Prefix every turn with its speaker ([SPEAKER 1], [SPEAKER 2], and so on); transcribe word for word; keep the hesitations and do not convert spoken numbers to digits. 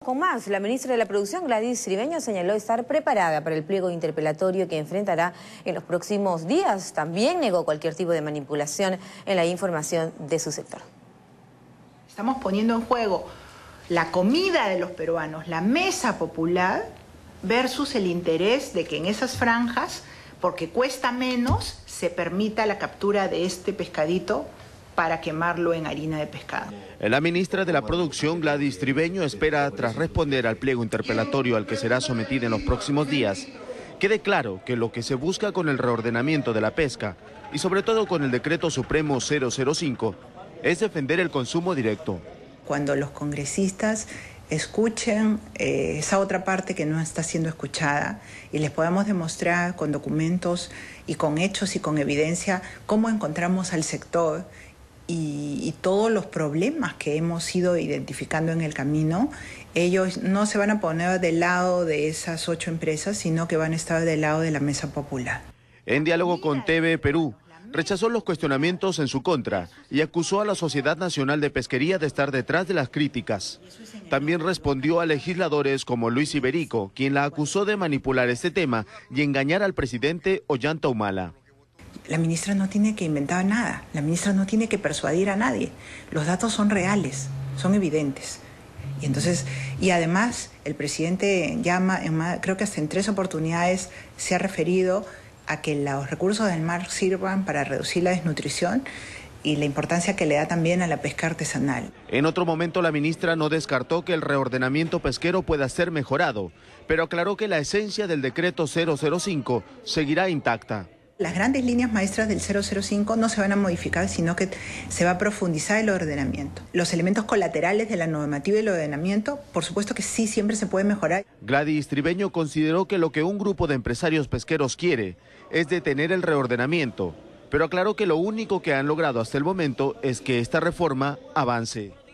[SPEAKER 1] Con más, la ministra de la Producción, Gladys Tribeño, señaló estar preparada para el pliego interpelatorio que enfrentará en los próximos días. También negó cualquier tipo de manipulación en la información de su sector.
[SPEAKER 2] Estamos poniendo en juego la comida de los peruanos, la mesa popular, versus el interés de que en esas franjas, porque cuesta menos, se permita la captura de este pescadito para quemarlo en harina de pescado.
[SPEAKER 3] La ministra de la Producción, Gladys Tribeño, espera, tras responder al pliego interpelatorio al que será sometida en los próximos días, quede claro que lo que se busca con el reordenamiento de la pesca, y sobre todo con el Decreto Supremo cero cero cinco, es defender el consumo directo.
[SPEAKER 2] Cuando los congresistas escuchen eh, esa otra parte que no está siendo escuchada y les podamos demostrar con documentos y con hechos y con evidencia cómo encontramos al sector y, y todos los problemas que hemos ido identificando en el camino, ellos no se van a poner del lado de esas ocho empresas, sino que van a estar del lado de la mesa popular.
[SPEAKER 3] En diálogo con T V Perú, rechazó los cuestionamientos en su contra y acusó a la Sociedad Nacional de Pesquería de estar detrás de las críticas. También respondió a legisladores como Luis Iberico, quien la acusó de manipular este tema y engañar al presidente Ollanta Humala.
[SPEAKER 2] La ministra no tiene que inventar nada, la ministra no tiene que persuadir a nadie. Los datos son reales, son evidentes. Y entonces, y además, el presidente llama, en más, creo que hasta en tres oportunidades se ha referido a que los recursos del mar sirvan para reducir la desnutrición y la importancia que le da también a la pesca artesanal.
[SPEAKER 3] En otro momento, la ministra no descartó que el reordenamiento pesquero pueda ser mejorado, pero aclaró que la esencia del decreto cero cero cinco seguirá intacta.
[SPEAKER 2] Las grandes líneas maestras del cero cero cinco no se van a modificar, sino que se va a profundizar el ordenamiento. Los elementos colaterales de la normativa y el ordenamiento, por supuesto que sí, siempre se puede mejorar.
[SPEAKER 3] Gladys Tribeño consideró que lo que un grupo de empresarios pesqueros quiere es detener el reordenamiento, pero aclaró que lo único que han logrado hasta el momento es que esta reforma avance.